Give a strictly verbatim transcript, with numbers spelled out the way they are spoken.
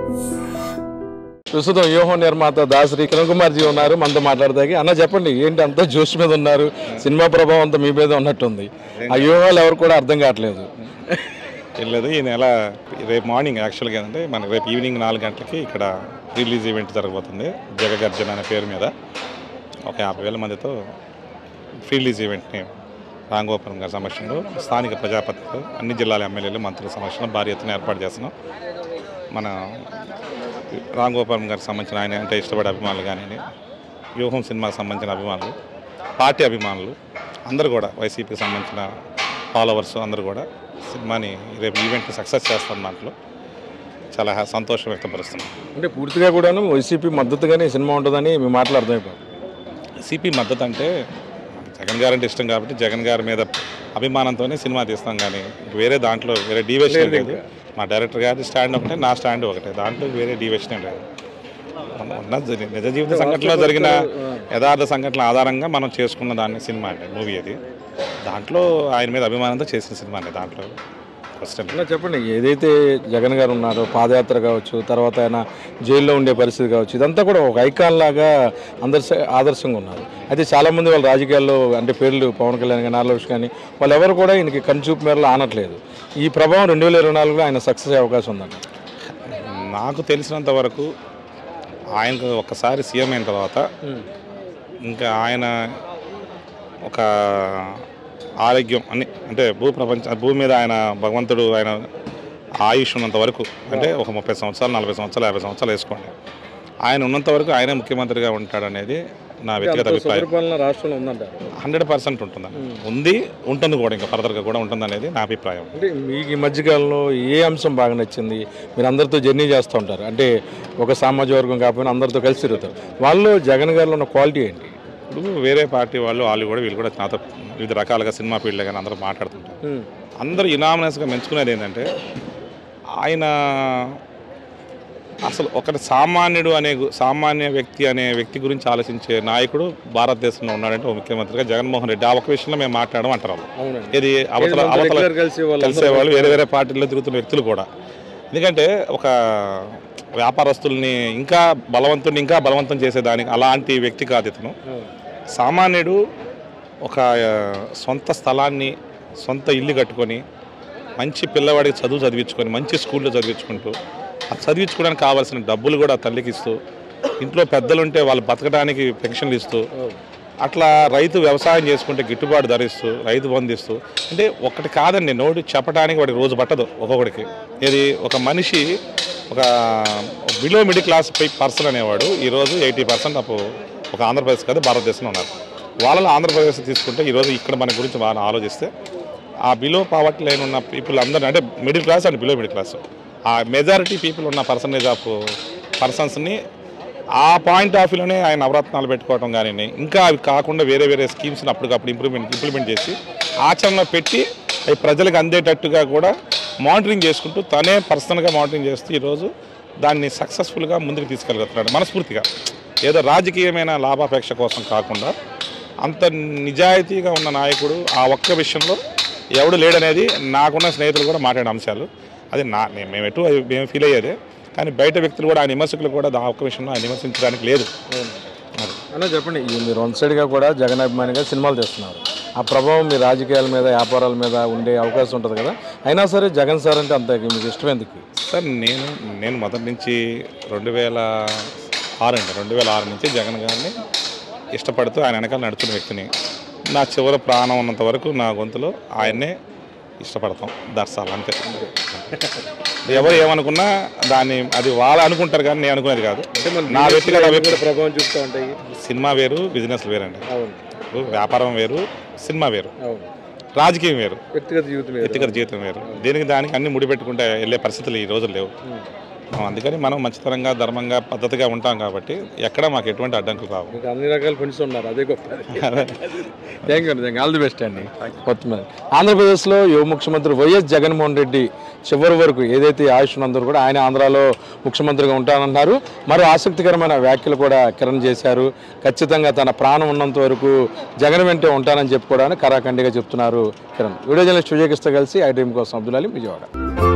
ప్రస్తుతం వ్యూహం నిర్మాత దాసరి కిరణ్ కుమార్ జీ ఉన్నారు, మనతో మాట్లాడదాకి. అన్న చెప్పండి, ఏంటి అంతా జోష్ మీద ఉన్నారు? సినిమా ప్రభావం అంతా మీ మీద ఉన్నట్టుంది. ఆ వ్యూహాలు ఎవరు కూడా అర్థం కావట్లేదు. లేదు, ఈ నెల రేపు మార్నింగ్ యాక్చువల్గా ఏంటంటే మనకి రేపు ఈవినింగ్ నాలుగు గంటలకి ఇక్కడ రిలీజ్ ఈవెంట్ జరగబోతుంది. జగగర్జన అనే పేరు మీద ఒక యాభై వేల మందితో ఫ్రీ రిలీజ్ ఈవెంట్ని రాంగోపురం గారి సమక్షంలో స్థానిక ప్రజాపతిలు అన్ని జిల్లాల ఎమ్మెల్యేలు మంత్రుల సమక్షంలో భారీ ఎత్తున ఏర్పాటు చేస్తున్నాం. మన రాంగోపురం గారికి సంబంధించిన ఆయన అంటే ఇష్టపడే అభిమానులు కానీ, వ్యూహం సినిమాకి సంబంధించిన అభిమానులు, పార్టీ అభిమానులు అందరూ కూడా, వైసీపీకి సంబంధించిన ఫాలోవర్స్ అందరూ కూడా సినిమాని రేపు ఈవెంట్ని సక్సెస్ చేస్తాం. దాంట్లో చాలా సంతోషం వ్యక్తపరుస్తున్నాం. అంటే పూర్తిగా కూడాను వైసీపీ మద్దతుగానే సినిమా ఉంటుందని మేము మాట్లాడుతున్నాం. వైసీపీ మద్దతు అంటే జగన్ గారు అంటే ఇష్టం కాబట్టి జగన్ గారి మీద అభిమానంతోనే సినిమా తీస్తాం, కానీ వేరే దాంట్లో వేరే డీవియేషన్ లేదు. మా డైరెక్టర్ గారి స్టాండ్ ఒకటే, నా స్టాండ్ ఒకటే, దాంట్లో వేరే డీవియేషన్ లేదు. నిజ జీవిత సంఘటనలో జరిగిన యథార్థ సంఘటనల ఆధారంగా మనం చేసుకున్న దాన్ని సినిమా అంటే మూవీ అది. దాంట్లో ఆయన మీద అభిమానంతో చేసిన సినిమా అండి. దాంట్లో ఫస్ట్ చెప్పండి, ఏదైతే జగన్ గారు ఉన్నారో పాదయాత్ర కావచ్చు, తర్వాత ఆయన జైల్లో ఉండే పరిస్థితి కావచ్చు, ఇదంతా కూడా ఒక ఐకాన్ లాగా అందరి ఆదర్శంగా ఉన్నారు. అయితే చాలామంది వాళ్ళ రాజకీయాల్లో అంటే పేర్లు పవన్ కళ్యాణ్ కానీ నారాయణ కానీ వాళ్ళు ఎవరు కూడా ఈయనకి కనుచూపు మేరలో ఆనట్లేదు. ఈ ప్రభావం రెండు వేల ఇరవై నాలుగులో ఆయన సక్సెస్ అయ్యే అవకాశం ఉందండి. నాకు తెలిసినంత వరకు ఆయనకు ఒక్కసారి సీఎం అయిన తర్వాత ఇంకా ఆయన ఒక ఆరోగ్యం అన్ని అంటే భూ ప్రపంచ భూమి మీద ఆయన భగవంతుడు ఆయన ఆయుష్ ఉన్నంత వరకు, అంటే ఒక ముప్పై సంవత్సరాలు నలభై సంవత్సరాలు యాభై సంవత్సరాలు వేసుకోండి, ఆయన ఉన్నంత వరకు ఆయనే ముఖ్యమంత్రిగా ఉంటాడనేది నా వ్యక్తిగత అభిప్రాయం. రాష్ట్రంలో ఉందంటారు. హండ్రెడ్ పర్సెంట్ ఉంటుందని ఉంది ఉంటుంది కూడా, ఇంకా ఫర్దర్గా కూడా ఉంటుంది అనేది నా అభిప్రాయం. అంటే మీకు ఈ మధ్యకాలంలో ఏ అంశం బాగా నచ్చింది? మీరు అందరితో జర్నీ చేస్తూ ఉంటారు, అంటే ఒక సామాజిక వర్గం కాకపోయినా అందరితో కలిసి తిరుగుతారు. వాళ్ళు జగన్ గారిలో ఉన్న క్వాలిటీ ఏంటి? ఇప్పుడు వేరే పార్టీ వాళ్ళు వాళ్ళు కూడా వీళ్ళు కూడా నాతో వివిధ రకాలుగా సినిమా ఫీల్డ్లో కానీ అందరూ మాట్లాడుతుంటారు. అందరూ ఇనామినస్గా మెచ్చుకునేది ఏంటంటే ఆయన అసలు ఒకటి సామాన్యుడు అనే సామాన్య వ్యక్తి అనే వ్యక్తి గురించి ఆలోచించే నాయకుడు భారతదేశంలో ఉన్నాడంటే ఒక ముఖ్యమంత్రిగా జగన్మోహన్ రెడ్డి. ఆ ఒక విషయంలో మేము మాట్లాడడం అంటారు. ఇది అవతల అవతల కలిసేవాళ్ళు వేరే వేరే పార్టీల్లో తిరుగుతున్న వ్యక్తులు కూడా. ఎందుకంటే ఒక వ్యాపారస్తుల్ని ఇంకా బలవంతుని ఇంకా బలవంతం చేసేదానికి అలాంటి వ్యక్తి కాదు ఇతను. సామాన్యుడు ఒక సొంత స్థలాన్ని సొంత ఇల్లు కట్టుకొని మంచి పిల్లవాడికి చదువు చదివించుకొని మంచి స్కూల్లో చదివించుకుంటూ ఆ చదివించుకోవడానికి కావాల్సిన డబ్బులు కూడా తల్లికి ఇస్తూ, ఇంట్లో పెద్దలు ఉంటే వాళ్ళు బతకడానికి పెన్షన్లు ఇస్తూ, అట్లా రైతు వ్యవసాయం చేసుకుంటే గిట్టుబాటు ధరిస్తూ రైతు బంధిస్తూ, అంటే ఒకటి కాదండి నోటి చెప్పడానికి వాడికి రోజు పట్టదు ఒక్కొక్కడికి. ఇది ఒక మనిషి ఒక బిలో మిడిల్ క్లాస్ పర్సన్ అనేవాడు ఈరోజు ఎయిటీ పర్సెంట్ అప్పుడు ఒక ఆంధ్రప్రదేశ్ కాదు భారతదేశంలో ఉన్నారు. వాళ్ళలో ఆంధ్రప్రదేశ్ తీసుకుంటే ఈరోజు ఇక్కడ మన గురించి బాగా ఆలోచిస్తే ఆ బిలో పావర్టీ లైన్ ఉన్న పీపుల్ అందరూ అంటే middle class and below middle class ఆ మెజారిటీ పీపుల్ ఉన్న పర్సంటేజ్ ఆఫ్ పర్సన్స్ని ఆ పాయింట్ ఆఫ్ వ్యూలోనే ఆయన నవరత్నాలు పెట్టుకోవడం కానీ ఇంకా అవి కాకుండా వేరే వేరే స్కీమ్స్ని అప్పటికప్పుడు ఇంప్రూవ్మెంట్ ఇంప్లిమెంట్ చేసి ఆచరణలో పెట్టి అవి ప్రజలకు అందేటట్టుగా కూడా మానిటరింగ్ చేసుకుంటూ తనే పర్సనల్గా మానిటరింగ్ చేస్తూ ఈరోజు దాన్ని సక్సెస్ఫుల్గా ముందుకు తీసుకెళ్ళగలుగుతున్నాడు మనస్ఫూర్తిగా. ఏదో రాజకీయమైన లాభాపేక్ష కోసం కాకుండా అంత నిజాయితీగా ఉన్న నాయకుడు ఆ ఒక్క విషయంలో ఎవడు లేడనేది నాకున్న స్నేహితులు కూడా మాట్లాడే అంశాలు. అది నా మేము ఎటు మేము ఫీల్ అయ్యేదే, కానీ బయట వ్యక్తులు కూడా ఆయన విమర్శకులు కూడా ఆ ఒక్క విషయంలో ఆయన విమర్శించడానికి లేదు. అలా చెప్పండి, మీరు వన్ సైడ్గా కూడా జగన్ అభిమానిగా సినిమాలు చేస్తున్నారు. ఆ ప్రభావం మీ రాజకీయాల మీద వ్యాపారాల మీద ఉండే అవకాశం ఉంటుంది కదా, అయినా సరే జగన్ సార్ అంటే అంత మీకు ఇష్టం ఎందుకు? సార్ నేను నేను మొదటి నుంచి రెండు వేల ఆరు అండి రెండు వేల ఆరు నుంచి జగన్ గారిని ఇష్టపడుతూ ఆయన వెనకాల నడుచుకున్న వ్యక్తిని. నా చివరి ప్రాణం ఉన్నంత వరకు నా గొంతులో ఆయన్నే ఇష్టపడతాం, దర్శాలు అంతే. ఎవరు ఏమనుకున్నా దాన్ని అది వాళ్ళు అనుకుంటారు కానీ నేను అనుకునేది కాదు. నా వ్యక్తిగత ప్రభావం చూస్తూ ఉంటాయి. సినిమా వేరు, బిజినెస్ వేరండి. వ్యాపారం వేరు, సినిమా వేరు, రాజకీయం వేరు, వ్యక్తిగత జీవితం వ్యక్తిగత జీవితం వేరు. దీనికి దానికి అన్ని ముడిపెట్టుకుంటే వెళ్ళే పరిస్థితులు ఈ రోజులు లేవు. అందుకని మనం మంచితనంగా ధర్మంగా పద్ధతిగా ఉంటాం కాబట్టి ఎక్కడ మాకు ఎటువంటి అడ్డంకులు రావు. అన్ని రకాల ఫ్రెండ్స్ ఉన్నారు, అదే గొప్ప. థ్యాంక్ యూ అండి, ఆల్ ది బెస్ట్ అండి. కొత్త ఆంధ్రప్రదేశ్లో యువ ముఖ్యమంత్రి వైఎస్ జగన్మోహన్ రెడ్డి చివరి వరకు ఏదైతే ఆయుష్ ఉన్నందరూ కూడా ఆయన ఆంధ్రాలో ముఖ్యమంత్రిగా ఉంటానన్నారు. మరో ఆసక్తికరమైన వ్యాఖ్యలు కూడా కిరణ్ చేశారు. ఖచ్చితంగా తన ప్రాణం ఉన్నంత వరకు జగన్ వెంటే ఉంటానని చెప్పుకోవడానికి కరాఖండిగా చెప్తున్నారు కిరణ్. వీడియో జర్నలిస్ట్ విజయకృష్ణ కలిసి ఐ డ్రీమ్ కోసం అబ్దుల్ అలీ, విజయవాడ.